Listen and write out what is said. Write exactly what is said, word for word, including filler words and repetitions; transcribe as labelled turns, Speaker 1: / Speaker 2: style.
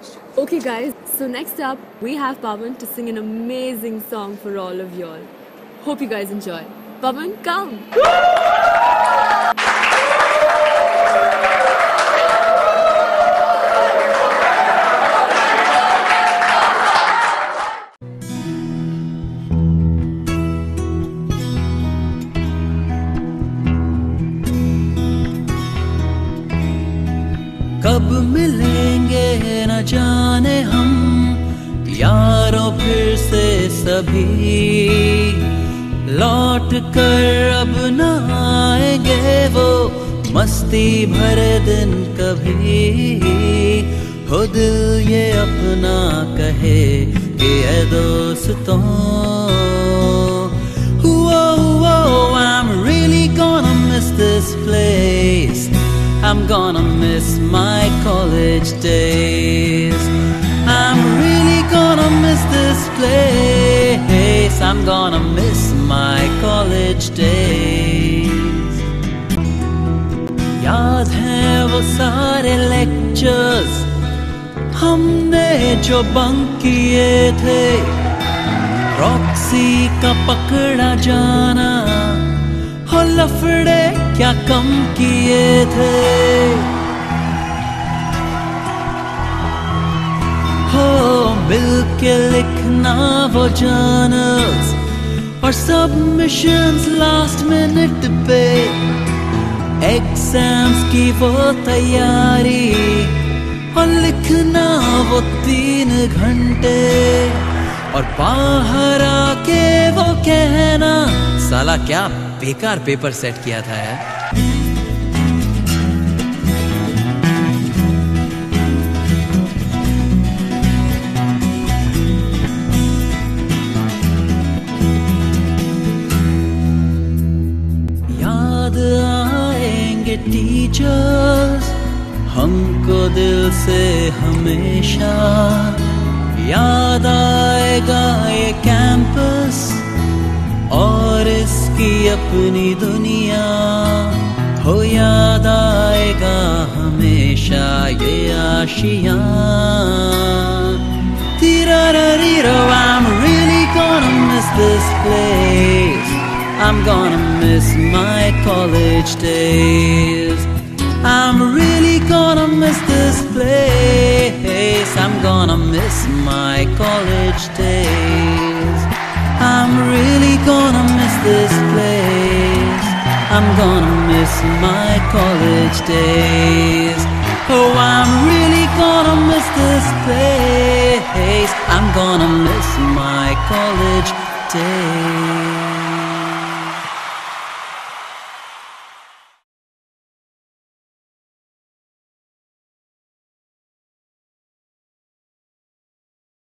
Speaker 1: Okay, guys, so next up, we have Pawan to sing an amazing song for all of y'all. Hope you guys enjoy. Pawan, come!
Speaker 2: कब मिलेंगे न जाने हम यारों फिर से सभी, लौट कर अब न आएंगे वो मस्ती भरे दिन कभी। हो दिल ये अपना कहे कि ऐ दोस्तों, I'm really gonna miss this place. I'm gonna miss my college days. I'm really gonna miss this place. I'm gonna miss my college days. याद हैं वो सारे lectures हमने जो बंक किए थे, रॉक्सी का पकड़ा जाना, हो लफड़े क्या कम किए थे। हो मिल के लिखना वो जर्नल्स और सबमिशंस लास्ट मिनट पे, एग्जाम्स की वो तैयारी और लिखना वो तीन घंटे, और बाहर आके वो कहना साला क्या बेकार पेपर सेट किया था यार। याद आएंगे टीचर्स हमको दिल से हमेशा, याद आएगा ये कैंपस और इसकी अपनी दुनिया, हो याद आएगा हमेशा ये आशियाँ। Tirarariro, I'm really gonna miss this place. I'm gonna miss my college days. I'm really gonna miss this place. I'm gonna miss my college days. I'm really gonna miss this place. I'm gonna miss my college days. Oh, I'm really gonna miss this place. I'm gonna miss my college days.